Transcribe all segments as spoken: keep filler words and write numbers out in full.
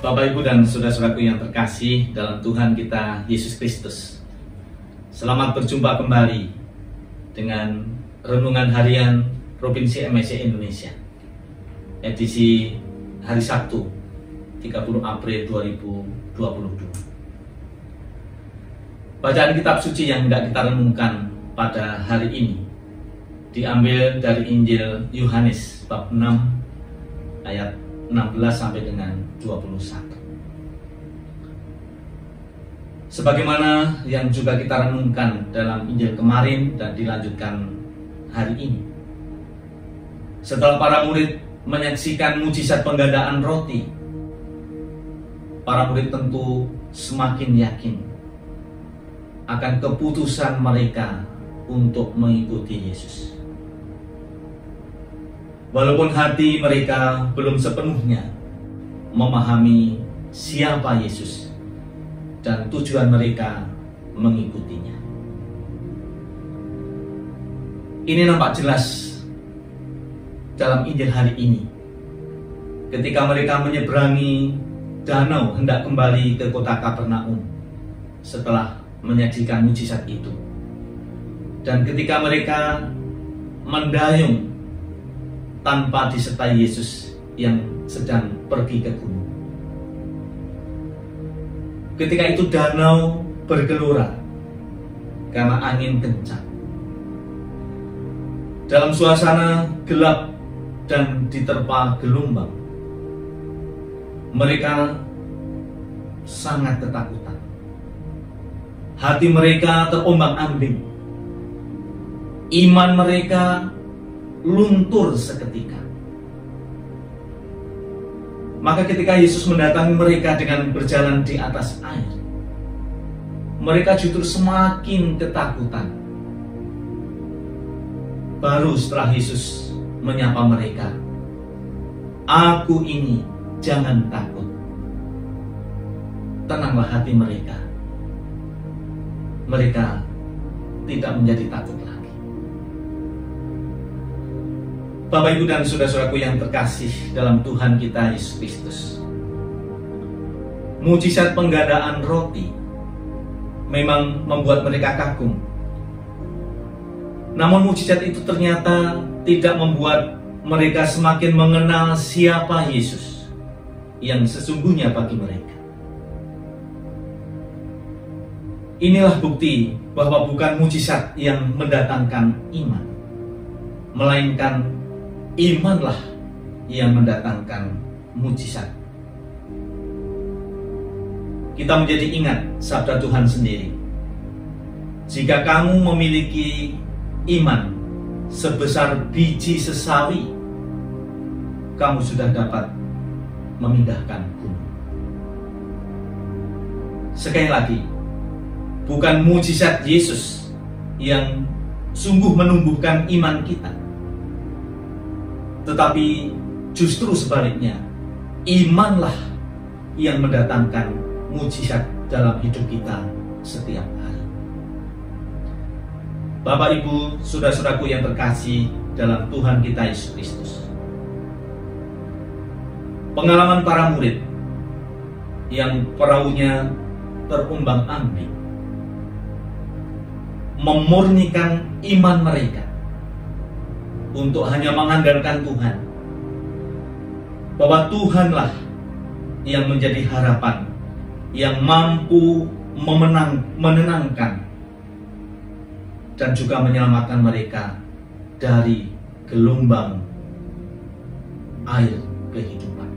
Bapak, Ibu, dan saudara-saudaraku yang terkasih dalam Tuhan kita Yesus Kristus, selamat berjumpa kembali dengan Renungan Harian Provinsi M S C Indonesia, edisi hari Sabtu tiga puluh April dua ribu dua puluh dua. Bacaan kitab suci yang hendak kita renungkan pada hari ini diambil dari Injil Yohanes bab enam ayat enam belas sampai dengan dua puluh satu. Sebagaimana yang juga kita renungkan dalam Injil kemarin dan dilanjutkan hari ini. Setelah para murid menyaksikan mujizat penggandaan roti, para murid tentu semakin yakin akan keputusan mereka untuk mengikuti Yesus. Walaupun hati mereka belum sepenuhnya memahami siapa Yesus dan tujuan mereka mengikutinya. Ini nampak jelas dalam Injil hari ini, ketika mereka menyeberangi danau hendak kembali ke kota Kapernaum setelah menyaksikan mujizat itu. Dan ketika mereka mendayung tanpa disertai Yesus yang sedang pergi ke gunung. Ketika itu danau bergelora karena angin kencang. Dalam suasana gelap dan diterpa gelombang, mereka sangat ketakutan. Hati mereka terombang-ambing. Iman mereka luntur seketika. Maka ketika Yesus mendatangi mereka dengan berjalan di atas air, mereka justru semakin ketakutan. Baru setelah Yesus menyapa mereka, "Aku ini, jangan takut." Tenanglah hati mereka. Mereka tidak menjadi takut lagi. Bapak, Ibu, dan saudara-saudaraku yang terkasih dalam Tuhan kita Yesus Kristus, mujizat penggandaan roti memang membuat mereka kagum. Namun mujizat itu ternyata tidak membuat mereka semakin mengenal siapa Yesus yang sesungguhnya bagi mereka. Inilah bukti bahwa bukan mujizat yang mendatangkan iman, melainkan imanlah yang mendatangkan mujizat. Kita menjadi ingat sabda Tuhan sendiri. Jika kamu memiliki iman sebesar biji sesawi, kamu sudah dapat memindahkan gunung. Sekali lagi, bukan mujizat Yesus yang sungguh menumbuhkan iman kita, tetapi justru sebaliknya, imanlah yang mendatangkan mujizat dalam hidup kita setiap hari. Bapak, Ibu, saudara-saudaraku yang terkasih dalam Tuhan kita Yesus Kristus, pengalaman para murid yang perahunya terombang-ambing memurnikan iman mereka untuk hanya mengandalkan Tuhan, bahwa Tuhanlah yang menjadi harapan, yang mampu memenang, menenangkan dan juga menyelamatkan mereka dari gelombang air kehidupan.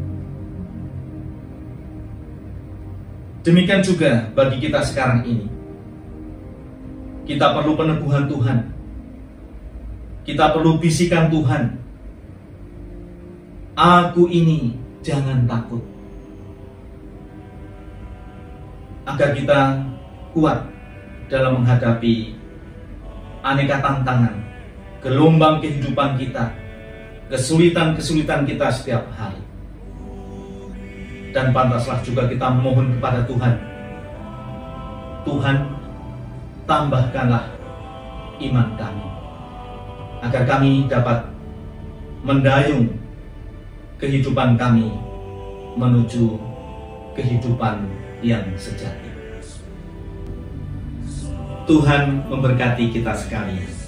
Demikian juga bagi kita sekarang ini. Kita perlu peneguhan Tuhan. Kita perlu bisikan Tuhan. "Aku ini, jangan takut." Agar kita kuat dalam menghadapi aneka tantangan, gelombang kehidupan kita, kesulitan-kesulitan kita setiap hari. Dan pantaslah juga kita memohon kepada Tuhan, "Tuhan, tambahkanlah iman kami, agar kami dapat mendayung kehidupan kami menuju kehidupan yang sejati. Tuhan memberkati kita sekalian.